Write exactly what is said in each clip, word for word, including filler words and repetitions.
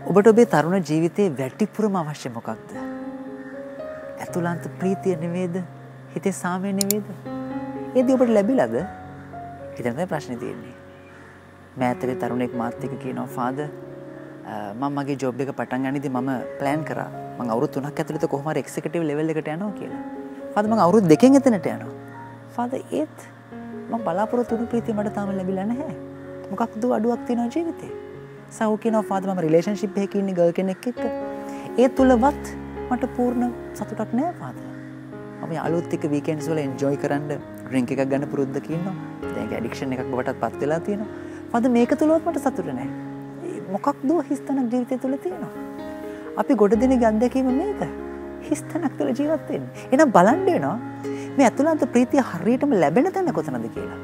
ඔබට ඔබේ තරුණ ජීවිතයේ වැඩිපුරම අවශ්‍ය මොකක්ද? ඇතුළාන්ත ප්‍රීතිය නෙවෙයිද? හිතේ සාමය නෙවෙයිද? ඒදී ඔබට ලැබිලාද? හිතන තමයි ප්‍රශ්නේ තියෙන්නේ. මෑතකේ තරුණෙක් මාත් එක්ක කියනවා ෆාදර් මම මගේ ජොබ් එක පටන් ගන්නදී මම ප්ලෑන් කරා මම අවුරුදු තුනක් ඇතුළත කොහොම හරි එක්සිකියුටිව් ලෙවල් එකට යනවා කියලා. ෆාදර් මම අවුරුදු දෙකෙන් එතනට යනවා. ෆාදර් ඒත් මම බලාපොරොත්තු වුණු ප්‍රීතිය මට තාම ලැබිලා නැහැ. මොකක්ද අඩුවක් තියෙනවා ජීවිතේ? සව් කියනවා ෆාදර් මම රිලේෂන්ෂිප් එකක ඉන්නේ ගර්ල් කෙනෙක් එක්ක. ඒ තුලවත් මට පූර්ණ සතුටක් නැහැ ෆාදර්. මම යාළුවොත් එක්ක වීකෙන්ඩ්ස් වල එන්ජොයි කරන්න ඩ්‍රින්ක් එකක් ගන්න පුරුද්දක ඉන්නවා. දැන් ඒක ඇඩික්ෂන් එකක් බවටත් පත් වෙලා තියෙනවා. ෆාදර් මේක තුලවත් මට සතුට නැහැ. මොකක්ද හිස්තනක් ජීවිතය තුල තියෙනවා. අපි ගොඩ දෙනෙක් අත්දැකීම මේක. හිස්තනක් තුල ජීවත් වෙන්නේ. එහෙනම් බලන්න වෙනවා මේ අතුලාන්ත ප්‍රීතිය හරියටම ලැබෙන තැන කොතනද කියලා.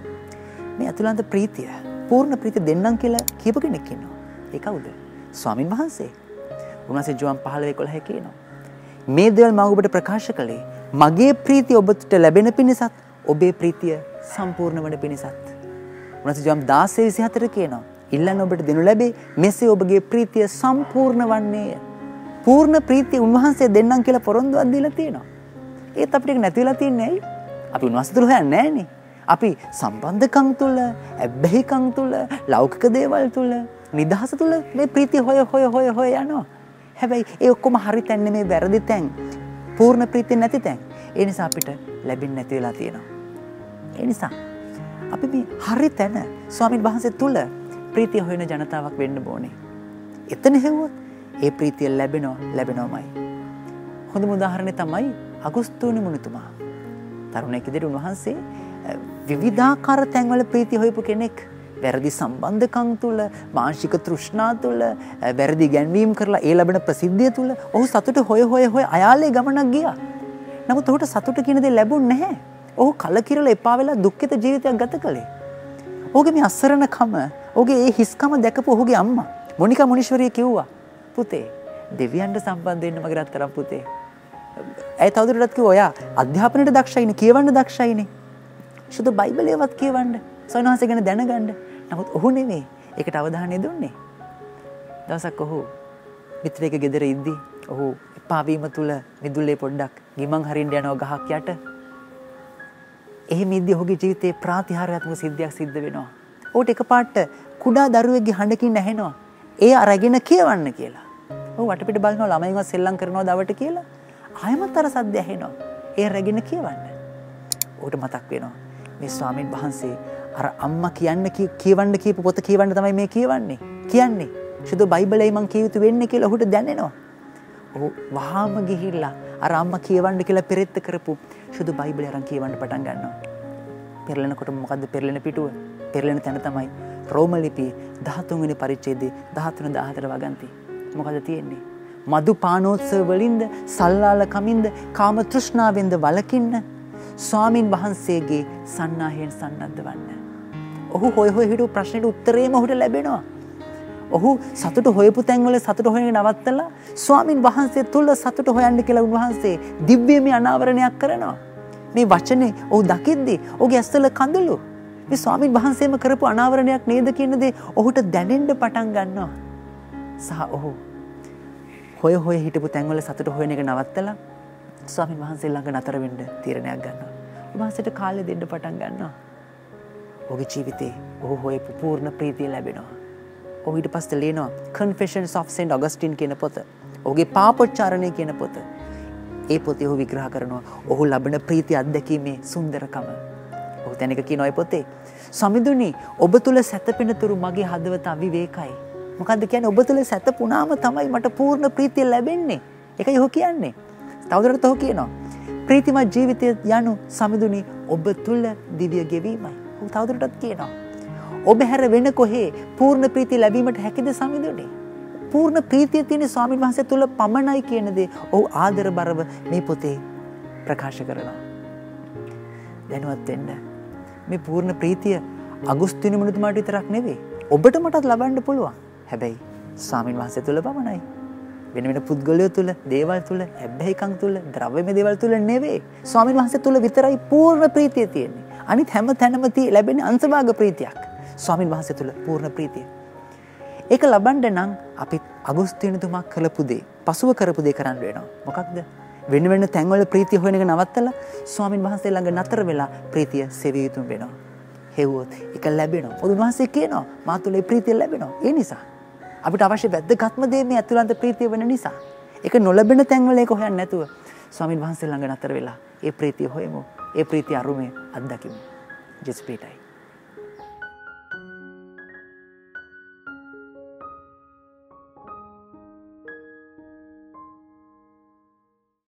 මේ අතුලාන්ත ප්‍රීතිය, පූර්ණ ප්‍රීතිය දෙන්නම් කියලා කියපු කෙනෙක් ඉන්නවා. ඒ කවුද? ස්වාමින් වහන්සේ. උන්වහන්සේ ජෝන් පහළොව එකොළහ කියනවා. මේ දේවල් මම ඔබට ප්‍රකාශ කළේ මගේ ප්‍රීතිය ඔබට ලැබෙන පිණිසත්, ඔබේ ප්‍රීතිය සම්පූර්ණ වන පිණිසත්. උන්වහන්සේ ජෝන් දාසය විසිහතර කියනවා. ඉල්ලන්න ඔබට දෙනු ලැබේ මෙසේ ඔබගේ ප්‍රීතිය සම්පූර්ණ වන්නේය. පූර්ණ ප්‍රීතිය උන්වහන්සේ දෙන්නම් කියලා පොරොන්දුවක් දීලා තියෙනවා. ඒත් අපිට ඒක නැති වෙලා තියන්නේ ඇයි? අපි උන්වහන්සේ තුල හොයන්නේ නැහනේ. අපි සම්බන්ධකම් තුල, ඇබ්බැහිකම් තුල, ලෞකික දේවල් තුල, නිදහස තුල මේ ප්‍රීතිය හොය හොය හොය හොය යනවා. හැබැයි ඒ ඔක්කොම හරි තැන් නෙමේ, වැරදි තැන්. පූර්ණ ප්‍රීතිය නැති තැන්. ඒ නිසා අපිට ලැබෙන්නේ නැති වෙලා තියෙනවා. ඒ නිසා අපි මේ හරි තැන ස්වාමීන් වහන්සේ තුල ප්‍රීතිය හොයන ජනතාවක් වෙන්න ඕනේ. එතන හෙව්වොත් ඒ ප්‍රීතිය ලැබෙනවා ලැබෙනවමයි. හොඳම උදාහරණය තමයි අගුස්තුනි මුනිතුමා. තරුණයෙක් විදිහට උන්වහන්සේ විවිධාකාර තැන්වල ප්‍රීතිය හොයපු කෙනෙක්. වැරදි සම්බන්ධකම් තුල, මානසික තෘෂ්ණා තුල, වැරදි ගැන්වීම් කරලා ඒ ලැබෙන ප්‍රසිද්ධිය තුල ඔහු සතුට හොය හොය හොය අයාලේ ගමනක් ගියා. නමුත් ඔහුට සතුට කියන දේ ලැබුණ නැහැ. ඔහු කලකිරලා එපා වෙලා දුක්ඛිත ජීවිතයක් ගත කළේ. ඔහුගේ මේ අසරණකම, ඔහුගේ ඒ හිස්කම දැකපු ඔහුගේ අම්මා මොනිකා මුනිශ්වරිය කිව්වා පුතේ දෙවියන්ට සම්බන්ධ වෙන්න මගේ රත්තරන් පුතේ. ඇයි තවදුරටත් කිව්වා ඔයා අධ්‍යාපනයට දක්ෂයිනේ, කියවන්න දක්ෂයිනේ. සුදු බයිබලයවත් කියවන්න, සොයනවාසේ ගැන දැනගන්න. නමුත් ඔහු නෙමෙයි ඒකට අවධානය දුන්නේ. දවසක් ඔහු මිත්‍රයෙක් ගෙදර ඉද්දි ඔහු එපා වීම තුල මිදුලේ පොඩ්ඩක් ගිමන් හරින්න යනවා ගහක් යට. එහෙම ඉද්දි ඔහුගේ ජීවිතේ ප්‍රාතිහාර්යාත්මක සිද්ධියක් සිද්ධ වෙනවා. ඔහුට එකපාරට කුඩා දරුවෙක්ගේ හඬකින් ඇහෙනවා ඒ අරගෙන කියවන්න කියලා. ඔහු වටපිට බලනවා ළමයින්ව සෙල්ලම් කරනවද අවට කියලා. ආයමත් අර සද්ද ඇහෙනවා. ඒ අරගෙන කියවන්න. ඔහුට මතක් වෙනවා මේ ස්වාමීන් වහන්සේ අර අම්මා කියන්න කියවන්න කියපු පොත කියවන්න තමයි මේ කියවන්නේ. කියන්නේ සුදු බයිබලයි මං කිය යුතු වෙන්නේ කියලා ඔහුට දැනෙනවා. ඔහු වහාම ගිහිල්ලා අර අම්මා කියවන්න කියලා පෙරෙත්ත කරපු සුදු බයිබලය අරන් කියවන්න පටන් ගන්නවා. පෙරලෙනකොට මොකද්ද පෙරලෙන පිටුව? පෙරලෙන තැන තමයි රෝම ලිපියේ දහතුන් වෙනි පරිච්ඡේදයේ දහතුන දහහතර වගන්ති. මොකද තියෙන්නේ? මදු පානෝත්සව වලින්ද, සල්ලාල කමින්ද, කාම තෘෂ්ණාවෙන්ද වළකින්න ස්වාමින් වහන්සේගේ සන්නාහයෙන් සන්නද්ධ වන්න. ඔහු හොය හොය හිටු ප්‍රශ්නෙට උත්තරේම ඔහුට ලැබෙනවා. ඔහු සතුට හොයපු තැන්වල සතුට හොයන නවත්තලා ස්වාමින් වහන්සේ තුල සතුට හොයන්න කියලා උන්වහන්සේ දිව්‍යමය අනාවරණයක් කරනවා. මේ වචනේ ඔහු දකිද්දී ඔහුගේ ඇස්වල කඳුළු මේ ස්වාමින් වහන්සේම කරපු අනාවරණයක් නේද කියන දේ ඔහුට දැනෙන්න පටන් ගන්නවා. සහ ඔහු හොය හොය හිටපු තැන්වල සතුට හොයන එක නවත්තලා ස්වාමින් වහන්සේ ළඟ නතර වෙන්න තීරණයක් ගන්නවා. උන්වහන්සේට කාලය දෙන්න පටන් ගන්නවා. ඔහුගේ ජීවිතේ ඔහු හොයපු පූර්ණ ප්‍රීතිය ලැබෙනවා. ඔහු ඊට පස්සේ ලියනවා Confessions of Saint Augustine කියන පොත. ඔහුගේ පාපොච්චාරණය කියන පොත. ඒ පොතේ ඔහු විග්‍රහ කරනවා ඔහු ලබන ප්‍රීතිය අත්දැකීමේ සුන්දරකම. ඔහු තැනක කියනවා ඒ පොතේ සමිඳුනි ඔබ තුල සැතපෙන තුරු මගේ හදවත අවිවේකයි. මොකද්ද කියන්නේ? ඔබ තුල සැතපුණාම තමයි මට පූර්ණ ප්‍රීතිය ලැබෙන්නේ. ඒකයි ඔහු කියන්නේ. තවදුරටත් ඔහු කියනවා ප්‍රීතිමත් ජීවිතය යනු සමිඳුනි ඔබ තුල දිව්‍ය ගෙවීමයි. ඔහු තවදුරටත් කියනවා ඔබ හැර වෙන කොහේ පූර්ණ ප්‍රීතිය ලැබීමට හැකිද සමිඳුනි? පූර්ණ ප්‍රීතිය තියෙන ස්වාමීන් වහන්සේ තුල පමණයි කියන දේ ඔහු ආදර බරව මේ පොතේ ප්‍රකාශ කරනවා. දැනුවත් වෙන්න මේ පූර්ණ ප්‍රීතිය අගුස්තිනි මුනිතුමාට විතරක් නෙවෙයි ඔබට මටත් ලබන්න පුළුවන්. හැබැයි ස්වාමීන් වහන්සේ තුල පමණයි. වෙන වෙන පුද්ගලයෝ තුල, දේවල් තුල, හැබැයිකම් තුල, ද්‍රව්‍යමය දේවල් තුල නෙවෙයි. ස්වාමීන් වහන්සේ තුල විතරයි පූර්ණ ප්‍රීතිය තියෙන්නේ. අනිත් හැම තැනම ලැබෙන අංශභාග ප්‍රීතියක්. ස්වාමීන් වහන්සේ තුල පූර්ණ ප්‍රීතිය. ඒක ලබන්න නම් අපි අගුස්තිනතුමා කළපු දේ, පසුව කරපු දේ කරන්න වෙනවා. මොකක්ද? වෙන වෙන තැන්වල ප්‍රීතිය හොයන එක නවත්තලා ස්වාමින් වහන්සේ ළඟ නතර වෙලා ප්‍රීතිය සෙවිය යුතු වෙනවා. හෙව්වොත් ඒක ලැබෙනවා. බුදුන් වහන්සේ කියනවා මා තුළ ඒ ප්‍රීතිය ලැබෙනවා. ඒ නිසා අපිට අවශ්‍ය වැදගත්ම දේ මේ ඇතුළත ප්‍රීතිය වෙන නිසා. ඒක නොලැබෙන තැන්වල ඒක හොයන්න නැතුව ස්වාමින් වහන්සේ ළඟ නතර වෙලා ඒ ප්‍රීතිය හොයමු. ඒ ප්‍රීතිය අරුමේ අත්දකිමු. ජෙස්පීටයි.